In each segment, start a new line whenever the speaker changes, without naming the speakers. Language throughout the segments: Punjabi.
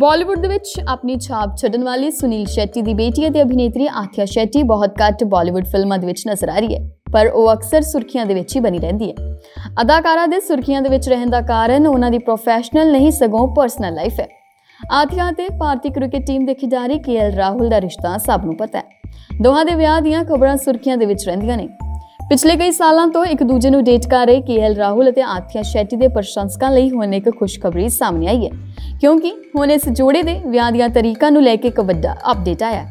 बॉलीवुड ਦੇ ਵਿੱਚ ਆਪਣੀ ਛਾਪ ਛੱਡਣ ਵਾਲੀ ਸੁਨੀਲ ਸ਼ੈੱਟੀ ਦੀ ਬੇਟੀ ਅਤੇ ਅਭਿਨੇਤਰੀ ਆਥਿਆ ਸ਼ੈੱਟੀ ਬਹੁਤ ਘੱਟ ਬਾਲੀਵੁੱਡ ਫਿਲਮਾਂ ਦੇ ਵਿੱਚ ਨਜ਼ਰ ਆ ਰਹੀ ਹੈ, ਪਰ ਉਹ ਅਕਸਰ ਸੁਰਖੀਆਂ ਦੇ ਵਿੱਚ ਹੀ ਬਣੀ ਰਹਿੰਦੀ ਹੈ। ਅਦਾਕਾਰਾ ਦੇ ਸੁਰਖੀਆਂ ਦੇ ਵਿੱਚ ਰਹਿਣ ਦਾ ਕਾਰਨ ਉਹਨਾਂ ਦੀ ਪ੍ਰੋਫੈਸ਼ਨਲ ਨਹੀਂ ਸਗੋਂ ਪਰਸਨਲ ਲਾਈਫ ਹੈ। ਆਥਿਆ ਤੇ ਭਾਰਤੀ ਕ੍ਰਿਕਟ ਟੀਮ ਦੇ ਖਿਡਾਰੀ KL ਰਾਹੁਲ ਦਾ ਰਿਸ਼ਤਾ ਸਭ ਨੂੰ ਪਤਾ ਹੈ। ਦੋਹਾਂ ਦੇ ਵਿਆਹ ਦੀਆਂ ਖਬਰਾਂ ਸੁਰਖੀਆਂ ਦੇ ਵਿੱਚ ਰਹਿੰਦੀਆਂ ਨੇ। पिछले कई सालों तो एक दूजे ਨੂੰ डेट कर रहे KL राहुल और आथिया शैट्टी के प्रशंसकों ਲਈ ਹੁਣ एक खुशखबरी सामने आई है, क्योंकि ਹੁਣ इस जोड़े के ਵਿਆਹ ਦੀਆਂ ਤਰੀਕਾਂ ਨੂੰ ਲੈ ਕੇ ਇੱਕ ਵੱਡਾ अपडेट आया है।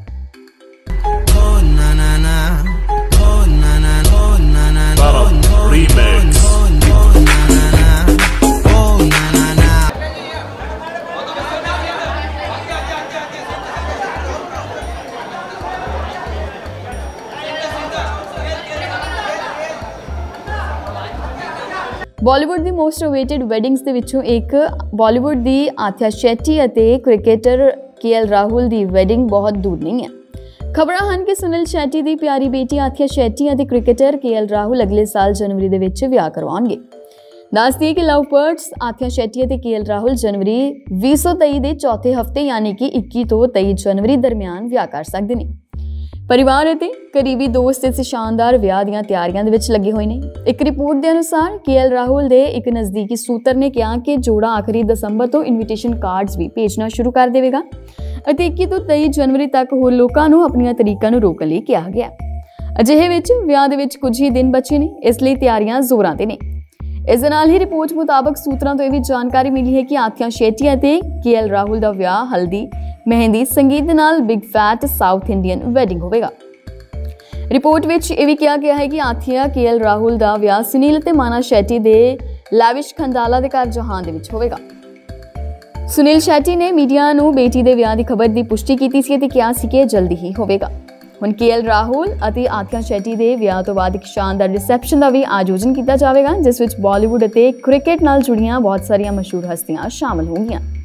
बॉलीवुड की मोस्ट अवेटेड वैडिंग्स ਦੇ ਵਿੱਚੋਂ एक बॉलीवुड की आथिया शैट्टी ਅਤੇ क्रिकेटर KL राहुल की वैडिंग बहुत दूर नहीं है। खबरां ਹਨ कि सुनील शैट्टी की प्यारी बेटी आथिया शैट्टी ਅਤੇ क्रिकेटर KL राहुल अगले साल जनवरी ਦੇ ਵਿੱਚ ਵਿਆਹ ਕਰਵਾਉਣਗੇ। ਦੱਸ ਦਈਏ कि लव बर्ड्स आथिया शैट्टी ਅਤੇ KL राहुल जनवरी 2023 ਦੇ ਚੌਥੇ ਹਫਤੇ यानी कि 21 ਤੋਂ 23 जनवरी ਦਰਮਿਆਨ ਵਿਆਹ ਕਰ ਸਕਦੇ ਨੇ। परिवार ਅਤੇ करीबी दोस्त इस शानदार ਵਿਆਹ ਦੀਆਂ ਤਿਆਰੀਆਂ ਦੇ ਵਿੱਚ ਲੱਗੇ ਹੋਏ ਨੇ। ਇੱਕ ਰਿਪੋਰਟ ਦੇ ਅਨੁਸਾਰ KL ਰਾਹੁਲ ਦੇ ਇੱਕ ਨਜ਼ਦੀਕੀ ਸੂਤਰ ਨੇ ਕਿਹਾ ਕਿ ਜੋੜਾ ਆਖਰੀ ਦਸੰਬਰ ਤੋਂ ਇਨਵੀਟੇਸ਼ਨ ਕਾਰਡਸ ਵੀ ਭੇਜਣਾ ਸ਼ੁਰੂ ਕਰ ਦੇਵੇਗਾ ਅਤੇ 21 ਤੋਂ 23 ਜਨਵਰੀ ਤੱਕ ਹੋਰ ਲੋਕਾਂ ਨੂੰ ਆਪਣੀਆਂ ਤਰੀਕਾਂ ਨੂੰ ਰੋਕਣ ਲਈ ਕਿਹਾ ਗਿਆ। ਅਜਿਹੇ ਵਿੱਚ ਵਿਆਹ ਦੇ ਵਿੱਚ ਕੁਝ ਹੀ ਦਿਨ ਬਚੇ ਨੇ, ਇਸ ਲਈ ਤਿਆਰੀਆਂ ਜ਼ੋਰਾਂ ਤੇ ਨੇ। ਇਸ ਦੇ ਨਾਲ ਹੀ ਰਿਪੋਰਟ ਮੁਤਾਬਕ ਸੂਤਰਾਂ ਤੋਂ ਇਹ ਵੀ ਜਾਣਕਾਰੀ ਮਿਲੀ ਹੈ ਕਿ ਆਥਿਆ ਸ਼ੈੱਟੀ ਅਤੇ KL ਰਾਹੁਲ ਦਾ ਵਿਆਹ ਹਲਦੀ ਮਹਿੰਦੀ ਸੰਗੀਤ ਦੇ ਨਾਲ big fat South Indian wedding ਹੋਵੇਗਾ। ਰਿਪੋਰਟ ਵਿੱਚ ਇਹ ਵੀ ਕਿਹਾ ਗਿਆ ਹੈ ਕਿ ਆਥਿਆ KL ਰਾਹੁਲ ਦਾ ਵਿਆਹ ਸੁਨੀਲ ਅਤੇ ਮਾਨਾ ਸ਼ੈੱਟੀ ਦੇ ਲੈਵਿਸ਼ ਖੰਡਾਲਾ ਦੇ ਘਰ ਜਹਾਨ ਦੇ ਵਿੱਚ ਹੋਵੇਗਾ। ਸੁਨੀਲ ਸ਼ੈੱਟੀ ਨੇ ਮੀਡੀਆ ਨੂੰ ਬੇਟੀ ਦੇ ਵਿਆਹ ਦੀ ਖਬਰ ਦੀ ਪੁਸ਼ਟੀ ਕੀਤੀ ਸੀ ਅਤੇ ਕਿਹਾ ਸੀ ਕਿ ਜਲਦੀ ਹੀ ਹੋਵੇਗਾ। ਹੁਣ KL ਰਾਹੁਲ ਅਤੇ ਆਥਿਆ ਸ਼ੈੱਟੀ ਦੇ ਵਿਆਹ ਤੋਂ ਬਾਅਦ ਇੱਕ ਸ਼ਾਨਦਾਰ ਰਿਸੈਪਸ਼ਨ ਦਾ ਵੀ ਆਯੋਜਨ ਕੀਤਾ ਜਾਵੇਗਾ, ਜਿਸ ਵਿੱਚ ਬਾਲੀਵੁੱਡ ਅਤੇ ਕ੍ਰਿਕਟ ਨਾਲ ਜੁੜੀਆਂ ਬਹੁਤ ਸਾਰੀਆਂ ਮਸ਼ਹੂਰ ਹਸਤੀਆਂ ਸ਼ਾਮਲ ਹੋਣਗੀਆਂ।